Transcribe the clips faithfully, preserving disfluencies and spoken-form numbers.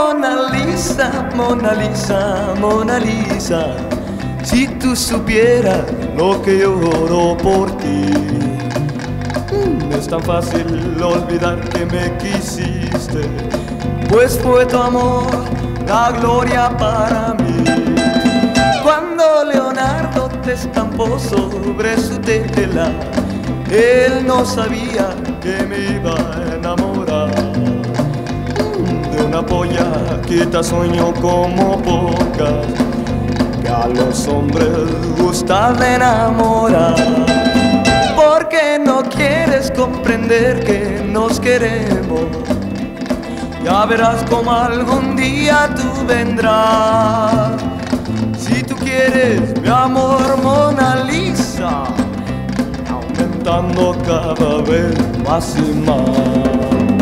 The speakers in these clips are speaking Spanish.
Mona Lisa, Mona Lisa, Mona Lisa, si tú supieras lo que lloro por ti. No es tan fácil olvidar que me quisiste, pues fue tu amor la gloria para mí. Cuando Leonardo te estampó sobre su tela, él no sabía que me iba a enamorar de una pollaquita sueño como pocas, que a los hombres gusta de enamorar. Porque no quieres comprender que nos queremos, ya verás como algún día tú vendrás. Si tú quieres mi amor, Mona Lisa, aumentando cada vez más y más.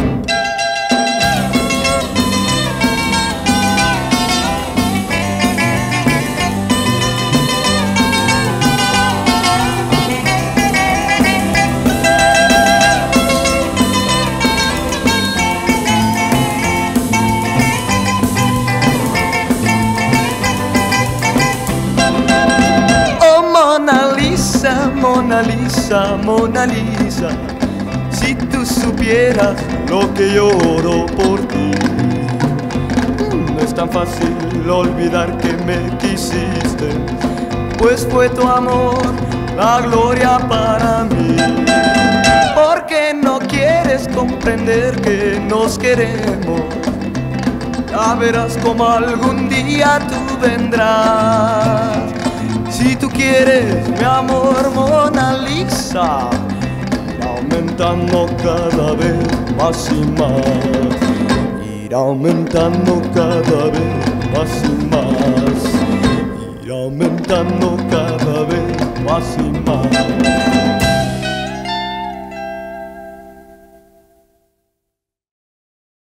Mona Lisa, Mona Lisa, si tú supieras lo que lloro por ti. No es tan fácil olvidar que me quisiste, pues fue tu amor la gloria para mí. Porque no quieres comprender que nos queremos, ya verás como algún día tú vendrás. Si tú quieres mi amor, Mona Lisa, ir aumentando cada vez más y más, ir aumentando cada vez más y más, ir aumentando cada vez más y más.